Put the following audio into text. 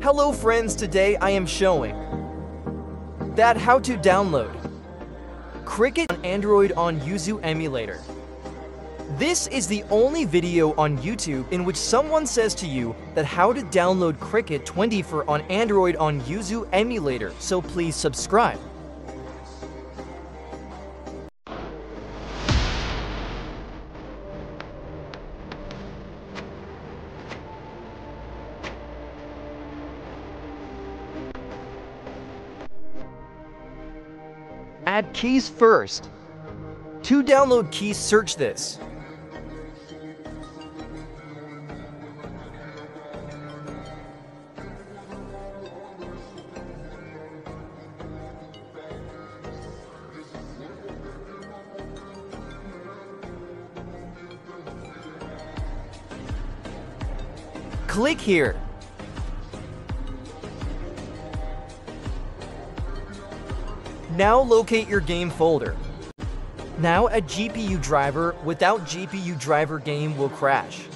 Hello friends, today I am showing that how to download Cricket on Android on Yuzu emulator. This is the only video on YouTube in which someone says to you that how to download Cricket 24 on Android on Yuzu emulator, so please subscribe. Add keys first. To download keys, search this. Click here. Now locate your game folder. Now a GPU driver without GPU driver game will crash.